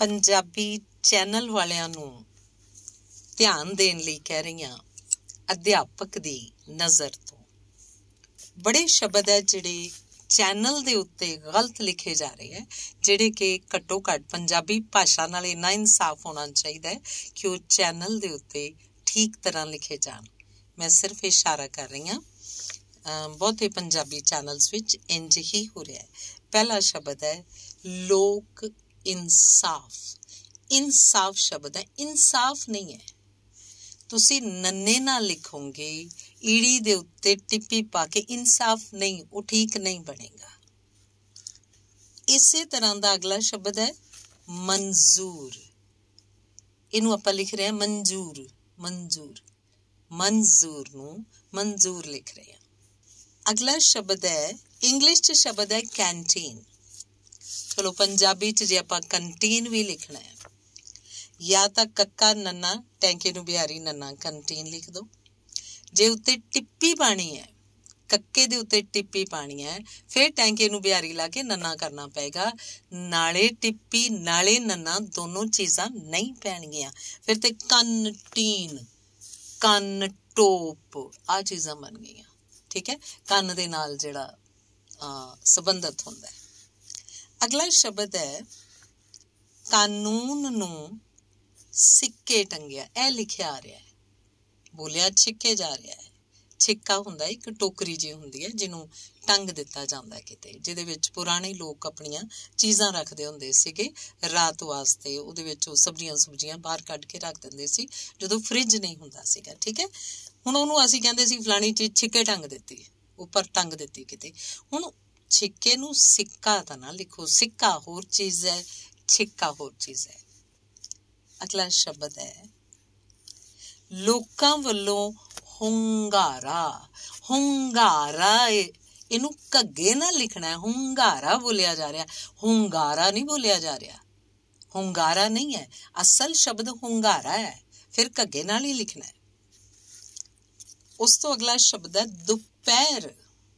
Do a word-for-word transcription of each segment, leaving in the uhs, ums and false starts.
Punjabi channel वालियां नूं ध्यान देण लई कह रही हां अध्यापक दी नज़र तो। बड़े शब्द है जिहड़े चैनल दे उत्ते गलत लिखे जा रहे हैं, जिहड़े कि घट्टो घट्ट पंजाबी भाषा नाल इन्ना इंसाफ होना चाहिए है कि वो चैनल दे उत्ते ठीक तरह लिखे जान। मैं सिर्फ इशारा कर रही हाँ, बहुते पंजाबी चैनल्स विच इंज ही हो रहा है। पहला शब्द है लोक इंसाफ। इंसाफ शब्द है, इंसाफ नहीं है। तुसी नन्ने ना लिखोगे ईड़ी दे उत्ते टिप्पी पा के, इंसाफ नहीं, वो ठीक नहीं बनेगा। इसे तरह का अगला शब्द है मंजूर। इनू आपां लिख रहे हैं मंजूर, मंजूर, मंजूर नू मंजूर लिख रहे हैं। अगला शब्द है इंग्लिश च शब्द है कैंटीन। चलो पंजाबी च जे आपां कंटीन भी लिखना है, या तो कक्का नन्ना टैंके नू बिहारी नन्ना कंटीन लिख दो। जे उत्ते टिप्पी पानी है, कक्के दे उत्ते टिप्पी पानी है, फिर टैंके नू बिहारी ला के नन्ना करना पेगा। नाले टिप्पी नाले नन्ना दोनों चीज़ां नहीं पैणगियां, फिर ते कंटीन, कन टोप आ चीज़ां बन गई। ठीक है, कन दे नाल जिहड़ा संबंधित हुंदा है। अगला शब्द है कानून नू सिक्के टंगिया। ए लिखिया आ रहा है, बोलिया छिक्के जा रहा है। छिक्का हुंदा एक टोकरी जी हुंदी है जिन्हों टंग दिता जांदा किते, जिहदे विच पुराने लोग अपनियां चीज़ां रखदे हुंदे सीगे रात वास्ते। उहदे विच सब्जियां सुब्जियां बाहर कढ के रख दिंदे सी जदों फ्रिज नहीं हुंदा सीगा। ठीक है, हुण उहनूं असीं कहंदे सी फलानी चीज़ छिक्के टंग दित्ती, उपर टंग दित्ती किते। हुण छिक्के नूं सिक्का तां ना लिखो, सिक्का होर चीज़ है, छिक्का होर चीज़ है। अगला शब्द है लोकां वल्लों हुंगारा। हुंगारा इनू घग्गे ना लिखना है, हुंगारा बोलिया जा रहा, हुंगारा नहीं बोलिया जा रहा। हुंगारा नहीं है, असल शब्द हुंगारा है, फिर घग्गे नाल ही लिखना है। उस तो अगला शब्द है दोपहर।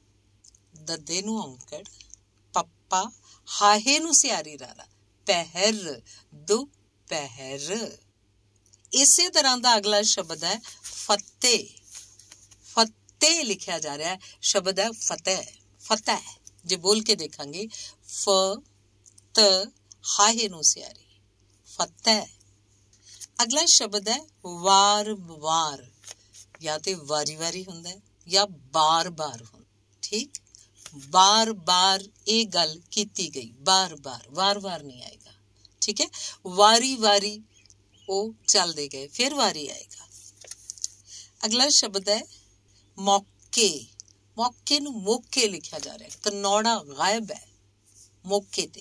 दद्दे नू औंकड़, पप्पा, हाहे नू सियारी रारा, पहर, दोपहर। इसे तरह का अगला शब्द है फतेह। फतेह लिखा जा रहा है, शब्द है फतेह, फतेह। जो बोल के देखेंगे फ त हाहे नू सियारी, फतेह। अगला शब्द है वार वार। या तो वारी वारी हुंदा है या बार बार हुंदा। ठीक, बार बार ये गल कीती गई, बार बार, वार वार नहीं आएगा। ठीक है, वारी वारी वो चलते गए, फिर वारी आएगा। अगला शब्द है मौके। मौके नू मौके लिखा जा रहा है, कनौड़ा गायब है मौके ते।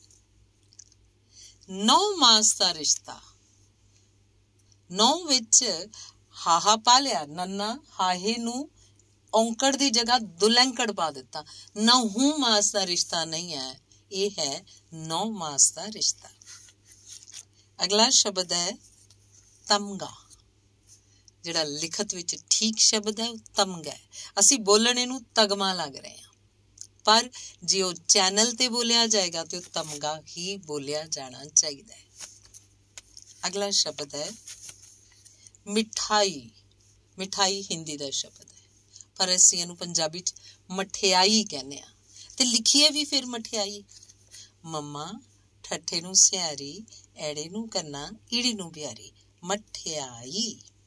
नौ मास का रिश्ता। नौ विच हाहा पा लिया, नन्ना हाहे नू औंकड़ की जगह दुलैंकड़ पा दिता। नौ मास का रिश्ता नहीं है, ये है नौ मास का रिश्ता। अगला शब्द है तमगा। जिहड़ा लिखत विच ठीक शब्द है तमगा है, असी बोलण इनू तगमा लग रहे हैं, पर जे वो चैनल ते बोलिया जाएगा तो तमगा ही बोलिया जाना चाहिए। अगला शब्द है मिठाई। मिठाई हिंदी का शब्द है, पर असीं इहनूं पंजाबी च मठियाई कहने आ, ते लिखिए भी फिर मठियाई। मम्मा ठट्ठे नू सियारी, एड़े नू कन्ना, ईड़ी नू बिहारी, मठियाई।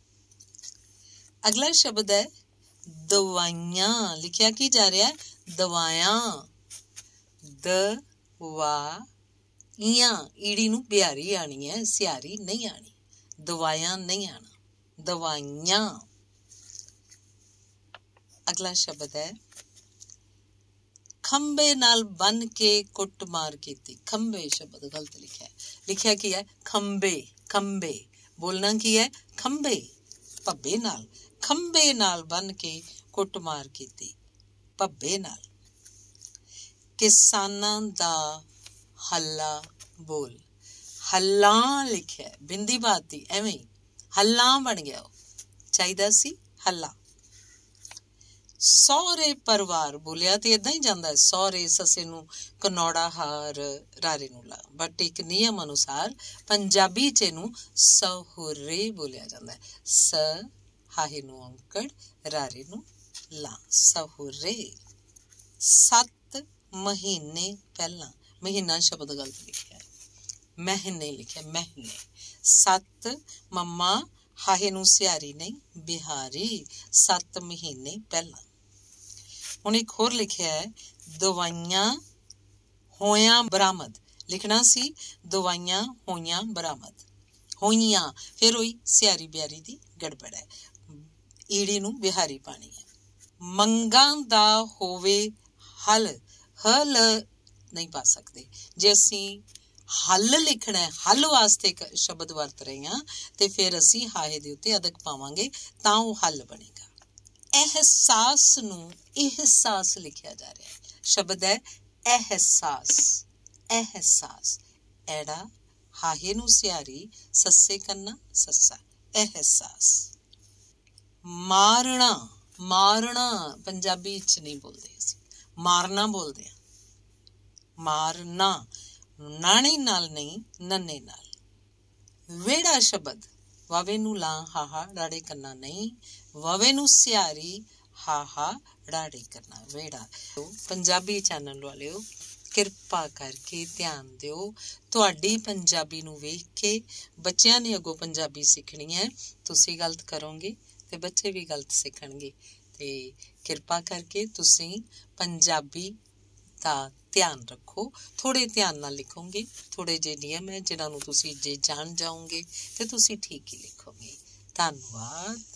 अगला शब्द है दवाइयां। लिखिया की जा रहा है दवायां, दवाइयां। ईड़ी नू बिहारी आनी है, सियारी नहीं आनी, दवायां नहीं आना, दवाइयां। अगला शब्द है खंबे नाल बन के कुटमार कीती। खंबे शब्द गलत लिखा है, लिखा की है खंबे, खंबे बोलना की है खंबे, भब्बे नाल, खंबे नाल बन के कुटमार कीती, भब्बे नाल। किसानां दा हल्ला बोल। हल्ला लिखा है, बिंदी बाती एवें हल्ला बन गया, चाहिदा सी हल्ला। ਸਹੁਰੇ ਪਰਿਵਾਰ ਬੋਲਿਆ ਤੇ ਇਦਾਂ ਹੀ ਜਾਂਦਾ ਹੈ, ਸਹੁਰੇ ਸੱਸੇ ਨੂੰ ਕਨੌੜਾ ਹਾਰ ਰਾਰੇ ਨੂੰ ਲਾ, ਬਟ ਇੱਕ ਨਿਯਮ ਅਨੁਸਾਰ ਪੰਜਾਬੀ ਚ ਇਹਨੂੰ ਸਹੁਰੇ ਬੋਲਿਆ ਜਾਂਦਾ ਹੈ। ਸ ਹਾਹੇ ਨੂੰ ਔਂਕੜ ਰਾਰੇ ਨੂੰ ਲਾ, ਸਹੁਰੇ। ਸੱਤ ਮਹੀਨੇ ਪਹਿਲਾਂ, ਮਹੀਨਾ ਸ਼ਬਦ ਗਲਤ ਲਿਖਿਆ, ਮਹੀਨੇ ਲਿਖਿਆ, ਮਹੀਨੇ। ਸੱਤ ਮੰਮਾ ਹਾਹੇ ਨੂੰ ਸਿਆਰੀ ਨਹੀਂ ਬਿਹਾਰੀ, ਸੱਤ ਮਹੀਨੇ ਪਹਿਲਾਂ। ਹੁਣ ਇੱਕ ਹੋਰ ਲਿਖਿਆ ਹੈ, ਦਵਾਈਆਂ ਹੋਇਆਂ ਬਰਾਮਦ, ਲਿਖਣਾ ਸੀ ਦਵਾਈਆਂ ਹੋਈਆਂ ਬਰਾਮਦ, ਹੋਈਆਂ ਫਿਰ ਉਹੀ ਸਿਆਰੀ ਬਿਆਰੀ ਦੀ ਗੜਬੜ ਹੈ, ਈੜੀ ਨੂੰ ਬਿਹਾਰੀ ਪਾਣੀ ਹੈ। ਮੰਗਾਂ ਦਾ ਹੋਵੇ ਹੱਲ, ਹਲ ਨਹੀਂ ਪਾ ਸਕਦੇ, ਜੇ ਅਸੀਂ ਹੱਲ ਲਿਖਣਾ ਹੈ, ਹੱਲ ਵਾਸਤੇ ਇੱਕ ਸ਼ਬਦ ਵਰਤ ਰਹੇ ਹਾਂ ਤੇ ਫਿਰ ਅਸੀਂ ਹਾਹੇ ਦੇ ਉੱਤੇ ਅਦਕ ਪਾਵਾਂਗੇ ਤਾਂ ਉਹ ਹੱਲ ਬਣੇਗਾ। ਅਹਿਸਾਸ ਨੂੰ ਅਹਿਸਾਸ ਲਿਖਿਆ ਜਾ ਰਿਹਾ ਹੈ, ਸ਼ਬਦ ਹੈ ਅਹਿਸਾਸ, ਅਹਿਸਾਸ। ਐੜਾ ਹਾਹੇ ਨੂੰ ਸਿਆਰੀ, ਸੱਸੇ ਕੰਨਾ ਸੱਸਾ, ਅਹਿਸਾਸ। ਮਾਰਨਾ, ਮਾਰਨਾ ਪੰਜਾਬੀ ਚ ਨਹੀਂ ਬੋਲਦੇ ਅਸੀਂ, ਮਾਰਨਾ ਬੋਲਦੇ ਹਾਂ, ਮਾਰਨਾ, ਨਾਣੇ ਨਾਲ ਨਹੀਂ ਨੰਨੇ ਨਾਲ। ਵੇੜਾ ਸ਼ਬਦ, ਵਾਵੇ ਨੂੰ ਲਾ ਹਾਹਾ ਡਾੜੇ ਕਰਨਾ ਨਹੀਂ, ਵਾਵੇ ਨੂੰ ਸਿਆਰੀ ਹਾਹਾ ਡਾੜੇ ਕਰਨਾ, ਵੇੜਾ। ਪੰਜਾਬੀ ਚੈਨਲ ਵਾਲਿਓ ਕਿਰਪਾ ਕਰਕੇ ਧਿਆਨ ਦਿਓ, ਤੁਹਾਡੀ ਪੰਜਾਬੀ ਨੂੰ ਵੇਖ ਕੇ ਬੱਚਿਆਂ ਨੇ ਅੱਗੋਂ ਪੰਜਾਬੀ ਸਿੱਖਣੀ ਹੈ, ਤੁਸੀਂ ਗਲਤ ਕਰੋਗੇ ਤੇ ਬੱਚੇ ਵੀ ਗਲਤ ਸਿੱਖਣਗੇ, ਤੇ ਕਿਰਪਾ ਕਰਕੇ ਤੁਸੀਂ ਪੰਜਾਬੀ ਦਾ ਧਿਆਨ ਰੱਖੋ, ਥੋੜੇ ਧਿਆਨ ਨਾਲ ਲਿਖੋਗੇ, ਥੋੜੇ ਜਿਹੇ ਨਿਯਮ ਹੈ ਜਿਨ੍ਹਾਂ ਨੂੰ ਤੁਸੀਂ ਜੇ ਜਾਣ ਜਾਓਗੇ ਤੇ ਤੁਸੀਂ ਠੀਕ ਹੀ ਲਿਖੋਗੇ। ਧੰਨਵਾਦ।